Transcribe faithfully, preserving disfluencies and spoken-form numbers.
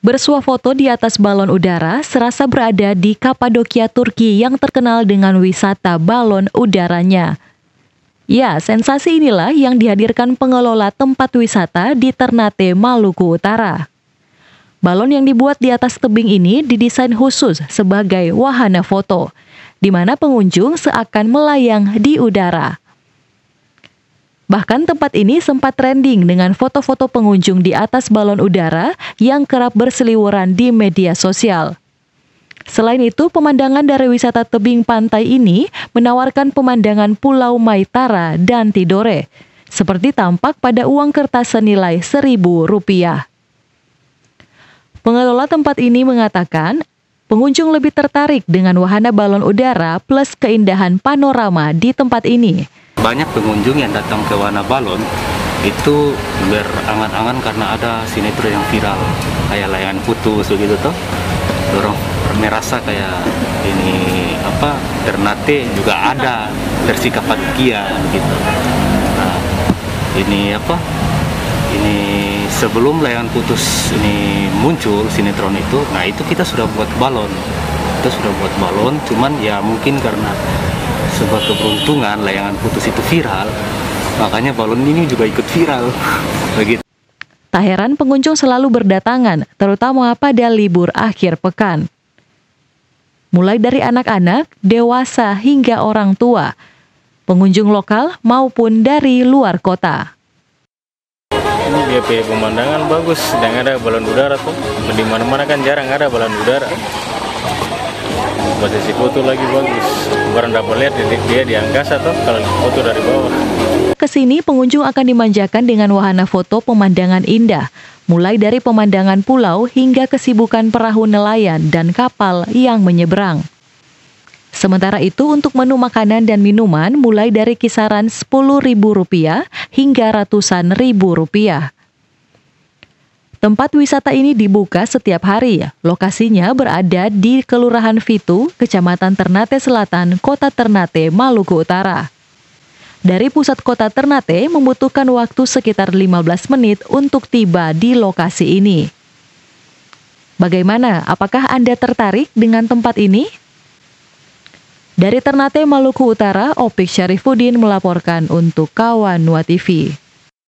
Bersuah foto di atas balon udara serasa berada di Kapadokia, Turki yang terkenal dengan wisata balon udaranya. Ya, sensasi inilah yang dihadirkan pengelola tempat wisata di Ternate, Maluku Utara. Balon yang dibuat di atas tebing ini didesain khusus sebagai wahana foto, di mana pengunjung seakan melayang di udara. Bahkan tempat ini sempat trending dengan foto-foto pengunjung di atas balon udara yang kerap berseliweran di media sosial. Selain itu, pemandangan dari wisata tebing pantai ini menawarkan pemandangan Pulau Maitara dan Tidore, seperti tampak pada uang kertas senilai seribu rupiah. Pengelola tempat ini mengatakan, pengunjung lebih tertarik dengan wahana balon udara plus keindahan panorama di tempat ini. Banyak pengunjung yang datang ke wahana balon itu berangan-angan karena ada sinetron yang viral, kayak layangan putus begitu toh. Orang merasa kayak ini apa Ternate juga ada versi Kapadokia gitu. Nah, ini apa? Ini sebelum layangan putus ini muncul sinetron itu, nah itu kita sudah buat balon. Kita sudah buat balon, cuman ya mungkin karena sebuah keberuntungan layangan putus itu viral, makanya balon ini juga ikut viral. Begitu. Tak heran pengunjung selalu berdatangan, terutama pada libur akhir pekan. Mulai dari anak-anak, dewasa hingga orang tua, pengunjung lokal maupun dari luar kota. Ini dia punya pemandangan bagus, dan ada balon udara tuh. Di mana-mana kan jarang ada balon udara. Posisi foto lagi bagus. Barang dapat lihat dia di angkasa tuh kalau foto dari bawah. Kesini pengunjung akan dimanjakan dengan wahana foto pemandangan indah, mulai dari pemandangan pulau hingga kesibukan perahu nelayan dan kapal yang menyeberang. Sementara itu untuk menu makanan dan minuman mulai dari kisaran sepuluh ribu rupiah hingga ratusan ribu rupiah. Tempat wisata ini dibuka setiap hari. Lokasinya berada di Kelurahan Fitu, Kecamatan Ternate Selatan, Kota Ternate, Maluku Utara. Dari pusat kota Ternate membutuhkan waktu sekitar lima belas menit untuk tiba di lokasi ini. Bagaimana? Apakah Anda tertarik dengan tempat ini? Dari Ternate, Maluku Utara, Opik Syarifuddin melaporkan untuk Kawan Nua T V.